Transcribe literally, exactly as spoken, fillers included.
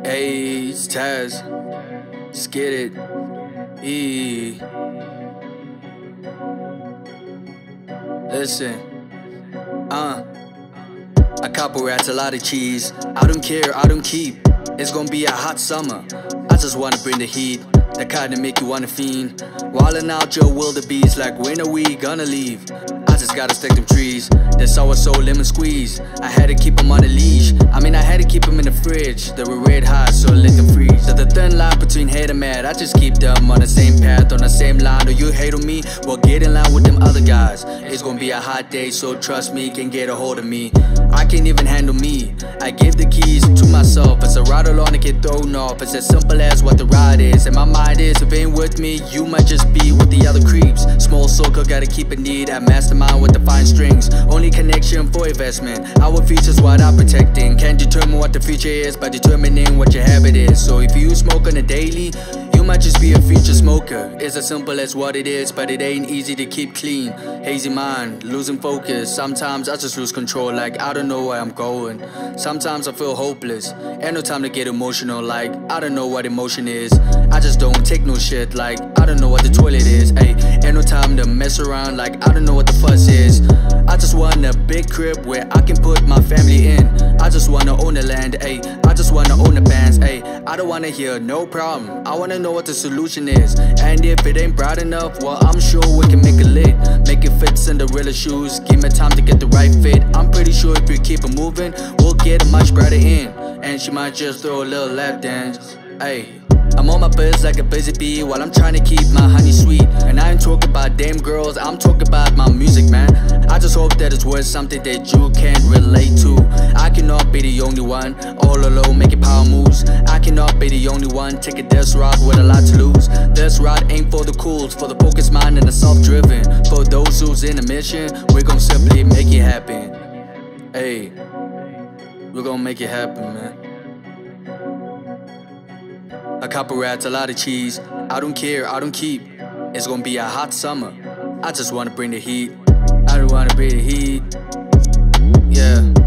Eyyy It Tas, just get it, Eeee. Listen, uh, a couple rats, a lot of cheese. I don't care, I don't keep. It's gonna be a hot summer. I just wanna bring the heat, the kind that make you wanna fiend. Wildin out your wildebeest, like when are we gonna leave? I just gotta stack them trees. That's sour soul lemon squeeze. I had to keep them on a leash. I mean I had to keep them in the fridge. They were red hot, so let them freeze. There's a thin line between hate and mad. I just keep them on the same path, on the same line. Or you hate on me, well get in line with them other guys. It's gonna be a hot day, so trust me, can get a hold of me. I can't even handle me. I give the keys to myself. It's a ride along to get thrown off. It's as simple as what the ride is. And my mind is, if it ain't with me, you might just be with the other creeps. Small circle, gotta keep it neat. I mastermind with the fine strings. Only connection for investment. Our future's what I'm protecting. Can't determine what the future is by determining what your habit is. So if you smoke on a daily, you might just be a future smoker. It's as simple as what it is, but it ain't easy to keep clean. Hazy mind, losing focus. Sometimes I just lose control, like I don't know where I'm going. Sometimes I feel hopeless. Ain't no time to get emotional, like I don't know what emotion is. I just don't take no shit, like I don't know what the toilet is. Ay, ain't no time to mess around, like I don't know what the fuss is. I just want a big crib where I can put my family in. I just wanna own the land, ay. I just wanna own the bands, ay. I don't wanna hear no problem. I wanna know what the solution is. And if it ain't bright enough, well I'm sure we can make it lit. Make it fit Cinderella shoes. Give me time to get the right fit. I'm pretty sure if we keep it moving, we'll get a much brighter end. And she might just throw a little lap dance, ay. I'm on my buzz like a busy bee while I'm trying to keep my honey sweet. And I ain't talking about damn girls, I'm talking about my music, man. I just hope that it's worth something that you can relate to. I cannot be the only one, all alone making power moves. I cannot be the only one taking this route with a lot to lose. This route ain't for the cools, for the focused mind and the self-driven. For those who's in a mission, we're gonna simply make it happen. Hey, we're gonna make it happen, man. A couple rats, a lot of cheese. I don't care, I don't keep. It's gonna be a hot summer. I just wanna bring the heat. I don't wanna bring the heat. Yeah.